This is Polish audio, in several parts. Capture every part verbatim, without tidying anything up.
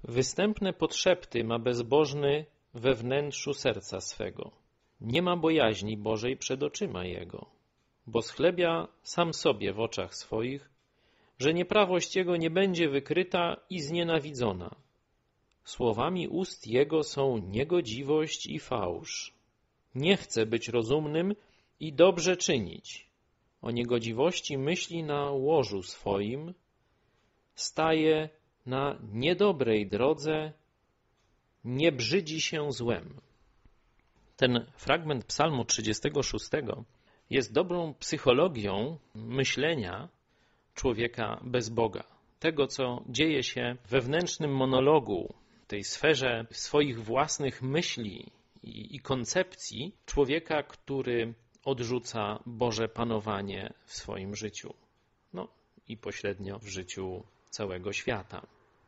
Występne podszepty ma bezbożny we wnętrzu serca swego. Nie ma bojaźni Bożej przed oczyma jego, bo schlebia sam sobie w oczach swoich, że nieprawość jego nie będzie wykryta i znienawidzona. Słowami ust jego są niegodziwość i fałsz. Nie chce być rozumnym i dobrze czynić. O niegodziwości myśli na łożu swoim, staje na niedobrej drodze, nie brzydzi się złem. Ten fragment Psalmu trzydziestego szóstego jest dobrą psychologią myślenia człowieka bez Boga. Tego, co dzieje się w wewnętrznym monologu, tej sferze swoich własnych myśli i, i koncepcji człowieka, który odrzuca Boże panowanie w swoim życiu. No i pośrednio w życiu całego świata.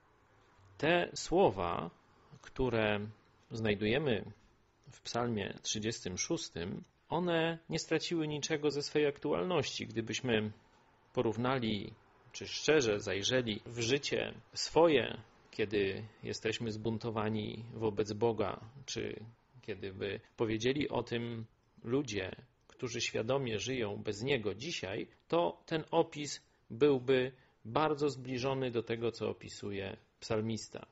Te słowa, które znajdujemy w Psalmie trzydziestym szóstym, one nie straciły niczego ze swej aktualności. Gdybyśmy porównali, czy szczerze zajrzeli w życie swoje, kiedy jesteśmy zbuntowani wobec Boga, czy kiedy by powiedzieli o tym ludzie, którzy świadomie żyją bez Niego dzisiaj, to ten opis byłby bardzo zbliżony do tego, co opisuje psalmista.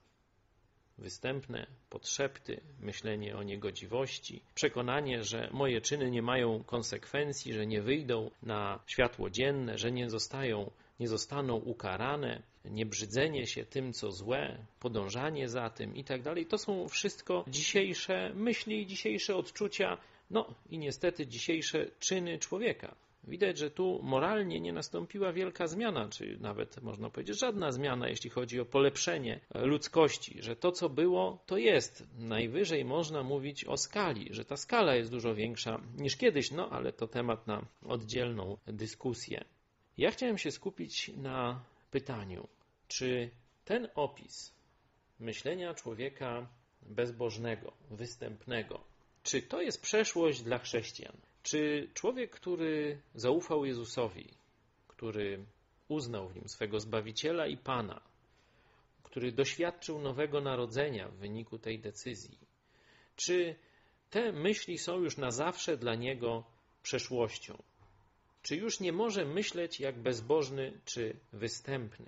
Występne podszepty, myślenie o niegodziwości, przekonanie, że moje czyny nie mają konsekwencji, że nie wyjdą na światło dzienne, że nie zostają, nie zostaną ukarane, niebrzydzenie się tym, co złe, podążanie za tym i tak dalej. To są wszystko dzisiejsze myśli i dzisiejsze odczucia, no i niestety dzisiejsze czyny człowieka. Widać, że tu moralnie nie nastąpiła wielka zmiana, czy nawet można powiedzieć żadna zmiana, jeśli chodzi o polepszenie ludzkości, że to, co było, to jest. Najwyżej można mówić o skali, że ta skala jest dużo większa niż kiedyś, no ale to temat na oddzielną dyskusję. Ja chciałem się skupić na pytaniu, czy ten opis myślenia człowieka bezbożnego, występnego, czy to jest przeszłość dla chrześcijan? Czy człowiek, który zaufał Jezusowi, który uznał w Nim swego Zbawiciela i Pana, który doświadczył nowego narodzenia w wyniku tej decyzji, czy te myśli są już na zawsze dla niego przeszłością? Czy już nie może myśleć jak bezbożny czy występny?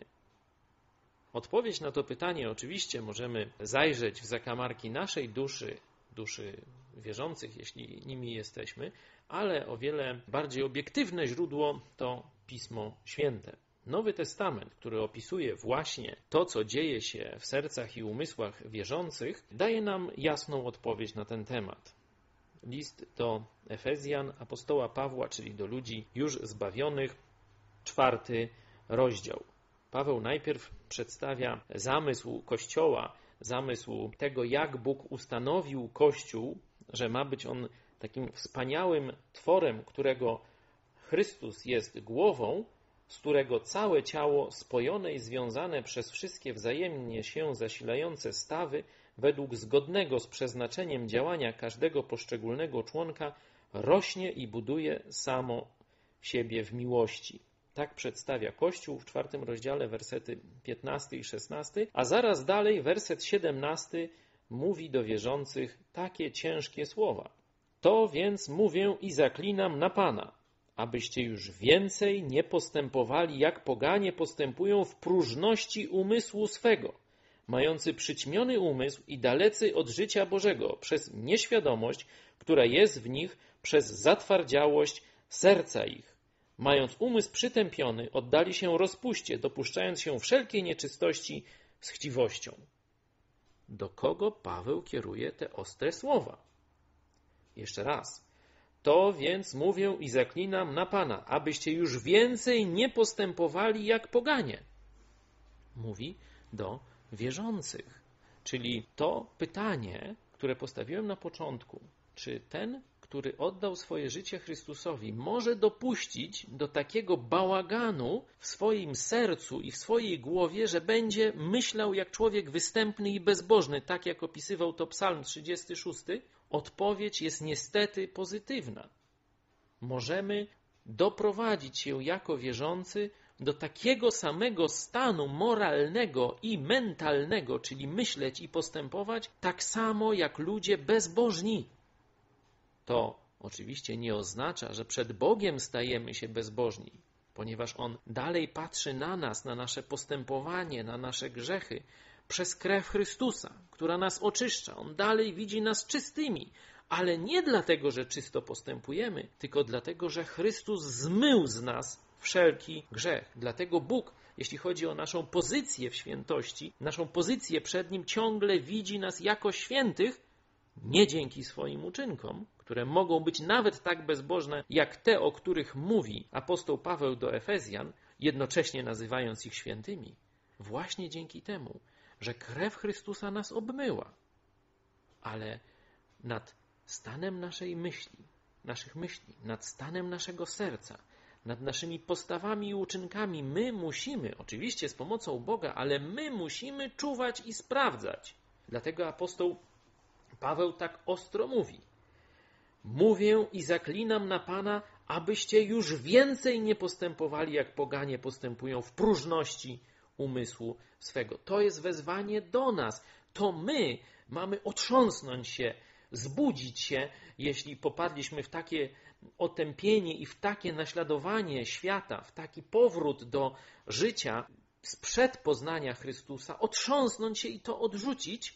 Odpowiedź na to pytanie oczywiście możemy zajrzeć w zakamarki naszej duszy, duszy wierzących, jeśli nimi jesteśmy, ale o wiele bardziej obiektywne źródło to Pismo Święte. Nowy Testament, który opisuje właśnie to, co dzieje się w sercach i umysłach wierzących, daje nam jasną odpowiedź na ten temat. List do Efezjan apostoła Pawła, czyli do ludzi już zbawionych, czwarty rozdział. Paweł najpierw przedstawia zamysł Kościoła, zamysł tego, jak Bóg ustanowił Kościół, że ma być on takim wspaniałym tworem, którego Chrystus jest głową, z którego całe ciało spojone i związane przez wszystkie wzajemnie się zasilające stawy według zgodnego z przeznaczeniem działania każdego poszczególnego członka rośnie i buduje samo siebie w miłości. Tak przedstawia Kościół w czwartym rozdziale wersety piętnasty i szesnasty, a zaraz dalej werset siedemnasty mówi do wierzących takie ciężkie słowa. To więc mówię i zaklinam na Pana, abyście już więcej nie postępowali, jak poganie postępują w próżności umysłu swego, mający przyćmiony umysł i dalecy od życia Bożego przez nieświadomość, która jest w nich przez zatwardziałość serca ich. Mając umysł przytępiony, oddali się rozpuście, dopuszczając się wszelkiej nieczystości z chciwością. Do kogo Paweł kieruje te ostre słowa? Jeszcze raz. To więc mówię i zaklinam na Pana, abyście już więcej nie postępowali jak poganie. Mówi do wierzących. Czyli to pytanie, które postawiłem na początku, czy ten, który oddał swoje życie Chrystusowi, może dopuścić do takiego bałaganu w swoim sercu i w swojej głowie, że będzie myślał jak człowiek występny i bezbożny, tak jak opisywał to Psalm trzydziesty szósty? Odpowiedź jest niestety pozytywna. Możemy doprowadzić się jako wierzący do takiego samego stanu moralnego i mentalnego, czyli myśleć i postępować tak samo jak ludzie bezbożni. To oczywiście nie oznacza, że przed Bogiem stajemy się bezbożni, ponieważ On dalej patrzy na nas, na nasze postępowanie, na nasze grzechy przez krew Chrystusa, która nas oczyszcza. On dalej widzi nas czystymi, ale nie dlatego, że czysto postępujemy, tylko dlatego, że Chrystus zmył z nas wszelki grzech. Dlatego Bóg, jeśli chodzi o naszą pozycję w świętości, naszą pozycję przed Nim, ciągle widzi nas jako świętych, nie dzięki swoim uczynkom, które mogą być nawet tak bezbożne, jak te, o których mówi apostoł Paweł do Efezjan, jednocześnie nazywając ich świętymi. Właśnie dzięki temu, że krew Chrystusa nas obmyła. Ale nad stanem naszej myśli, naszych myśli, nad stanem naszego serca, nad naszymi postawami i uczynkami my musimy, oczywiście z pomocą Boga, ale my musimy czuwać i sprawdzać. Dlatego apostoł Paweł tak ostro mówi: mówię i zaklinam na Pana, abyście już więcej nie postępowali, jak poganie postępują w próżności umysłu swego. To jest wezwanie do nas. To my mamy otrząsnąć się, zbudzić się, jeśli popadliśmy w takie otępienie i w takie naśladowanie świata, w taki powrót do życia sprzed poznania Chrystusa, otrząsnąć się i to odrzucić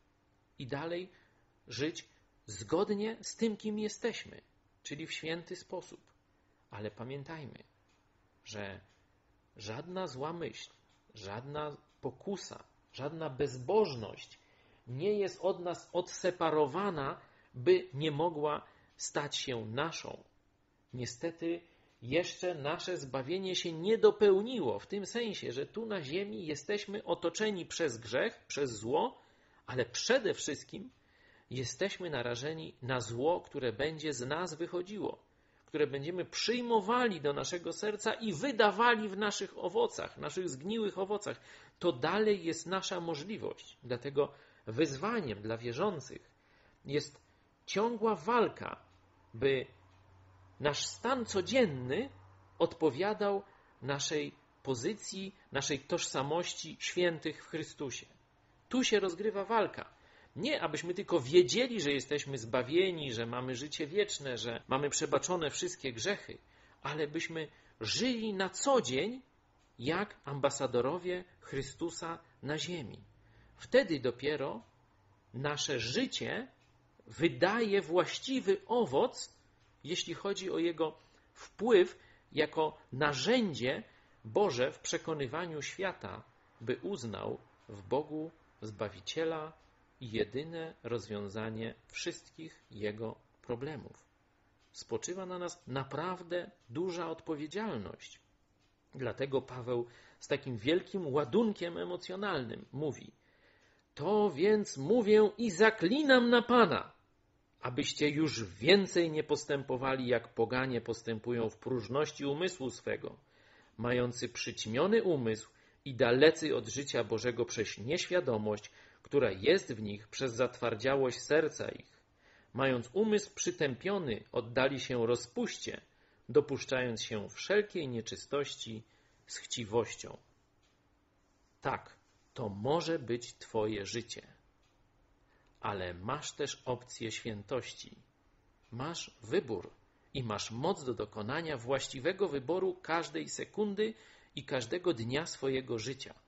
i dalej żyć zgodnie z tym, kim jesteśmy, czyli w święty sposób. Ale pamiętajmy, że żadna zła myśl, żadna pokusa, żadna bezbożność nie jest od nas odseparowana, by nie mogła stać się naszą. Niestety jeszcze nasze zbawienie się nie dopełniło, w tym sensie, że tu na ziemi jesteśmy otoczeni przez grzech, przez zło, ale przede wszystkim jesteśmy narażeni na zło, które będzie z nas wychodziło, które będziemy przyjmowali do naszego serca i wydawali w naszych owocach, naszych zgniłych owocach. To dalej jest nasza możliwość. Dlatego wyzwaniem dla wierzących jest ciągła walka, by nasz stan codzienny odpowiadał naszej pozycji, naszej tożsamości świętych w Chrystusie. Tu się rozgrywa walka. Nie, abyśmy tylko wiedzieli, że jesteśmy zbawieni, że mamy życie wieczne, że mamy przebaczone wszystkie grzechy, ale byśmy żyli na co dzień jak ambasadorowie Chrystusa na ziemi. Wtedy dopiero nasze życie wydaje właściwy owoc, jeśli chodzi o jego wpływ jako narzędzie Boże w przekonywaniu świata, by uznał w Bogu Zbawiciela i jedyne rozwiązanie wszystkich jego problemów. Spoczywa na nas naprawdę duża odpowiedzialność. Dlatego Paweł z takim wielkim ładunkiem emocjonalnym mówi: to więc mówię i zaklinam na Pana, abyście już więcej nie postępowali, jak poganie postępują w próżności umysłu swego, mający przyćmiony umysł i dalecy od życia Bożego przez nieświadomość, która jest w nich przez zatwardziałość serca ich. Mając umysł przytępiony, oddali się rozpuście, dopuszczając się wszelkiej nieczystości z chciwością. Tak, to może być Twoje życie, ale masz też opcję świętości. Masz wybór i masz moc do dokonania właściwego wyboru każdej sekundy i każdego dnia swojego życia.